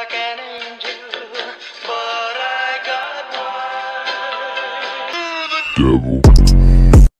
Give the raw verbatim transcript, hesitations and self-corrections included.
like an angel, but I got one. Devil.